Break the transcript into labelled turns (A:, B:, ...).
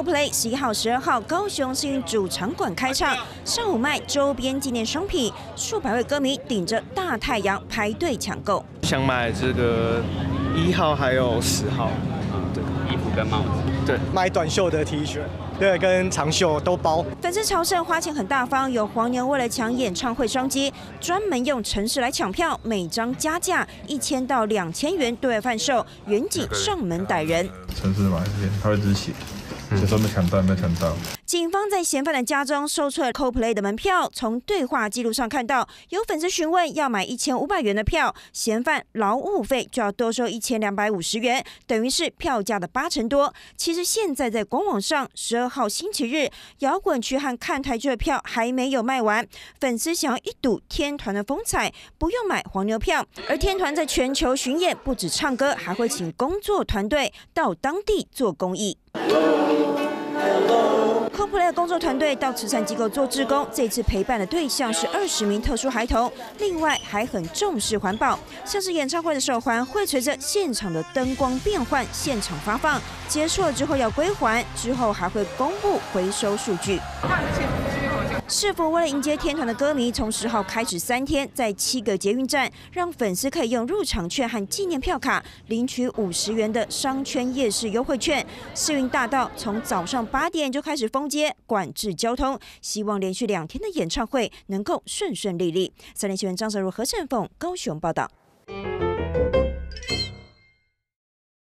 A: Coldplay 11号、12号高雄世运主场馆开唱，上午卖周边纪念商品，数百位歌迷顶着大太阳排队抢购。
B: 想买这个1号还有10号，对，
C: 衣服跟帽子，
B: 对，
D: 买短袖的 T 恤，对，跟长袖都包。
A: 粉丝朝圣花钱很大方，有黄牛为了抢演唱会商机，专门用程式来抢票，每张加价1000到2000元对外贩售，远警上门逮人。
E: 程式买这些，他会自己写，有时候没抢到，没抢到。
A: 警方在嫌犯的家中搜出了 Coldplay 的门票，从对话记录上看到，有粉丝询问要买1500元的票，嫌犯劳务费就要多收1250元，等于是票价的80%多。其实现在在官网上，12号星期日，摇滚区和看台区的票还没有卖完，粉丝想要一睹天团的风采，不用买黄牛票。而天团在全球巡演，不止唱歌，还会请工作团队到当地做公益。Coldplay 的工作团队到慈善机构做志工，这次陪伴的对象是20名特殊孩童，另外还很重视环保，像是演唱会的手环会随着现场的灯光变换，现场发放，结束了之后要归还，之后还会公布回收数据。市府为了迎接天团的歌迷，从10号开始3天，在7个捷运站，让粉丝可以用入场券和纪念票卡领取50元的商圈夜市优惠券。世运大道从早上8点就开始封街，管制交通，希望连续2天的演唱会能够顺顺利利。3立新闻张泽如、何振凤高雄报道。